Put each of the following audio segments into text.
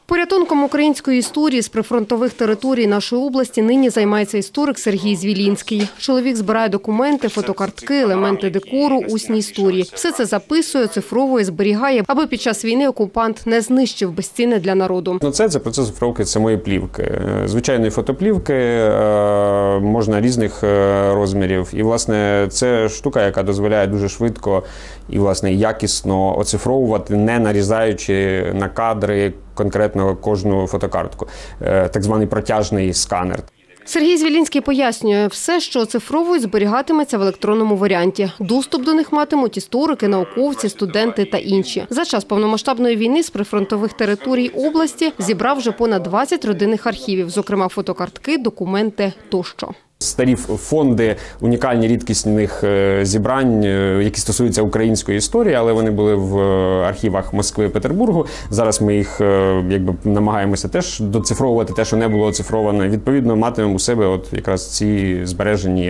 Порятунком української історії з прифронтових територій нашої області нині займається історик Сергій Звілінський. Чоловік збирає документи, фотокартки, елементи декору, усні історії. Все це записує, оцифровує, зберігає, аби під час війни окупант не знищив безцінне для народу. Це процес цифровки самої плівки. Звичайної фотоплівки, можна різних розмірів. І, власне, це штука, яка дозволяє дуже швидко і, власне, якісно оцифровувати, не нарізаючи на кадри конкретно кожну фотокартку. Так званий протяжний сканер. Сергій Звілінський пояснює, все, що оцифровують, зберігатиметься в електронному варіанті. Доступ до них матимуть історики, науковці, студенти та інші. За час повномасштабної війни з прифронтових територій області зібрав вже понад 20 родинних архівів, зокрема фотокартки, документи тощо. Старі фонди унікальні рідкісних зібрань, які стосуються української історії, але вони були в архівах Москви і Петербургу. Зараз ми їх намагаємося теж доцифровувати те, що не було оцифровано. Відповідно, матимемо у себе якраз ці збережені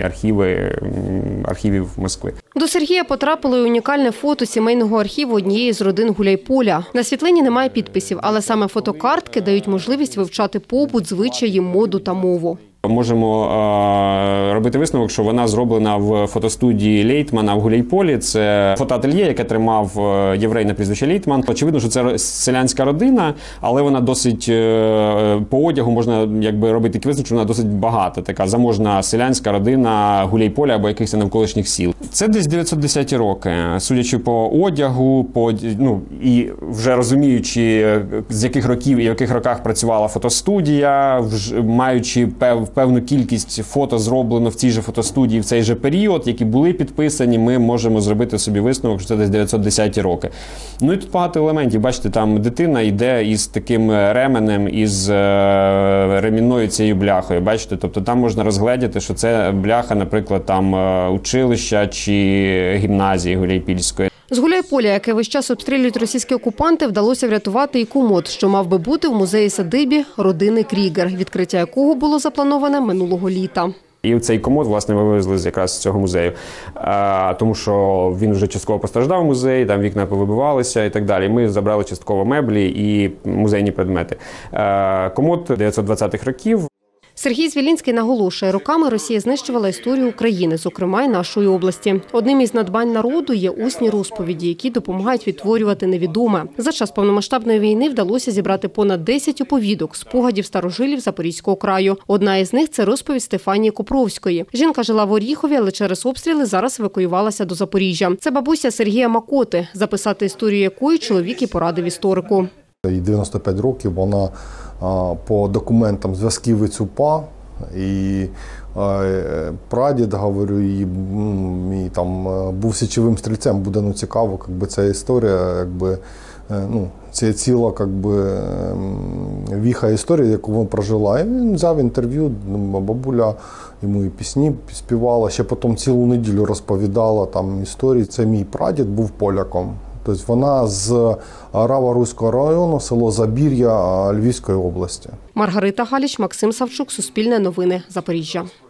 архівів Москви. До Сергія потрапило і унікальне фото сімейного архіву однієї з родин Гуляйполя. На світлині немає підписів, але саме фотокартки дають можливість вивчати побут, звичаї, моду та мову. Можемо робити висновок, що вона зроблена в фотостудії Лейтмана в Гуляйполі. Це фотоательє, яке тримав єврей на прізвище Лейтман. Очевидно, що це селянська родина, але вона досить, по одягу можна робити такий висновок, що вона досить багата. Така заможна селянська родина Гуляйполя або якихось навколишніх сіл. Це десь 910-ті роки. Судячи по одягу, і вже розуміючи, з яких років і в яких роках працювала фотостудія, маючи певну кількість фото зроблено в цій же фотостудії в цей же період, які були підписані, ми можемо зробити собі висновок, що це десь 910-ті роки. І тут багато елементів. Бачите, там дитина йде із таким ременем, із ремінною цією бляхою. Бачите, тобто там можна розгледіти, що це бляха, наприклад, там училища чи гімназії Гуляйпільської. З Гуляйполя, яке весь час обстрілюють російські окупанти, вдалося врятувати і комод, що мав би бути в музеї-садибі родини Крігер, відкриття якого було заплановане минулого літа. І цей комод, власне, вивезли якраз з цього музею, тому що він вже частково постраждав музей, там вікна повибивалися і так далі. Ми забрали частково меблі і музейні предмети. Комод 920-х років. Сергій Звілінський наголошує, роками Росія знищувала історію України, зокрема й нашої області. Одним із надбань народу є усні розповіді, які допомагають відтворювати невідоме. За час повномасштабної війни вдалося зібрати понад 10 оповідок, спогадів старожилів Запорізького краю. Одна із них – це розповідь Стефанії Копровської. Жінка жила в Оріхові, але через обстріли зараз евакуювалася до Запоріжжя. Це бабуся Сергія Макоти, записати історію якої чоловік і порадив історику. Їй 95 років, вона по документам зв'язківець УПА, і прадід, говорю, мій там був січовим стрільцем, буде цікаво, ця історія, це ціла віха історія, яку вона прожила. І він взяв інтерв'ю, бабуля йому і пісні співала, ще потім цілу неділю розповідала там історії. Це мій прадід був поляком. Тобто вона з Раворуського району, село Забір'я Львівської області. Маргарита Галіч, Максим Савчук, Суспільне новини, Запоріжжя.